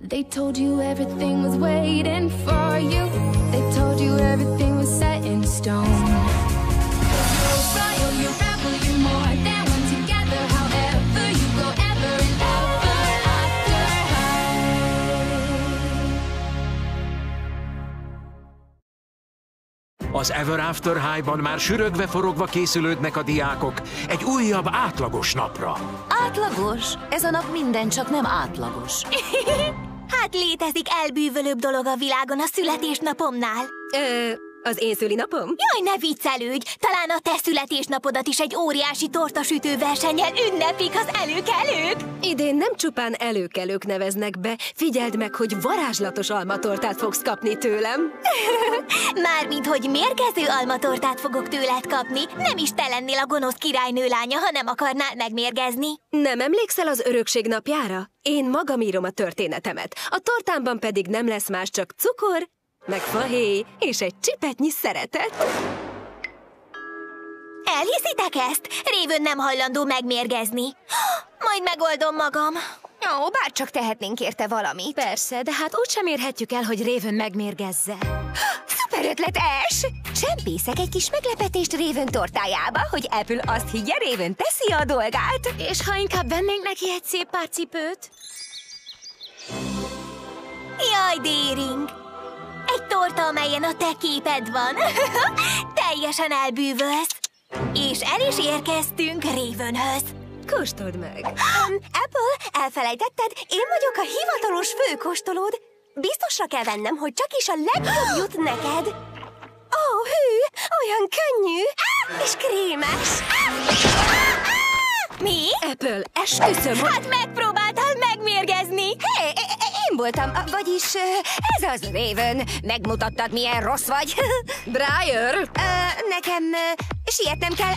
They told you everything was waiting for you. They told you everything was set in stone. You're royal, you're rebel, you're more than one together. However you go, ever and ever after high. Az Ever After High-ban már sürögve-forogva készülődnek a diákok egy újabb átlagos napra. Átlagos? Ez a nap minden, csak nem átlagos. Hát létezik elbűvölőbb dolog a világon a születésnapomnál. Az én szülinapom? Jaj, ne viccelődj! Talán a te születésnapodat is egy óriási tortasütő versennyel ünneplik az előkelők! Idén nem csupán előkelők neveznek be, figyeld meg, hogy varázslatos almatortát fogsz kapni tőlem. Mármint, hogy mérgező almatortát fogok tőled kapni, nem is te lennél a gonosz királynő lánya, ha nem akarnál megmérgezni. Nem emlékszel az örökség napjára? Én magam írom a történetemet. A tortámban pedig nem lesz más, csak cukor, meg fahéj és egy csipetnyi szeretet. Elhiszitek ezt? Raven nem hajlandó megmérgezni. Majd megoldom magam. Ó, bárcsak tehetnénk érte valamit. Persze, de hát úgy sem érhetjük el, hogy Raven megmérgezze. Szuper ötlet, Ash! Csempészek egy kis meglepetést Raven tortájába, hogy Apple azt higgye, Raven teszi a dolgát. És ha inkább vennénk neki egy szép pár cipőt? Jaj, Déring! Egy torta, amelyen a te képed van. Teljesen elbűvölsz. És el is érkeztünk Ravenhöz. Kóstold meg. Apple, elfelejtetted? Én vagyok a hivatalos főkóstolód. Biztosra kell vennem, hogy csak is a legjobb jut neked. Ó, hű, olyan könnyű és krémes. Mi? Apple, esküszöm, hogy... Hát megpróbáltál megmérgezni. Hé, én voltam, vagyis ez az Raven. Megmutattad, milyen rossz vagy. Briar! Nekem sietnem kell.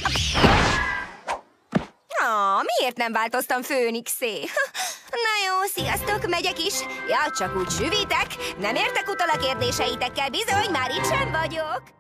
Miért nem változtam Főnixé? Na jó, sziasztok, megyek is. Ja, csak úgy süvitek. Nem értek utol a kérdéseitekkel, bizony, már itt sem vagyok.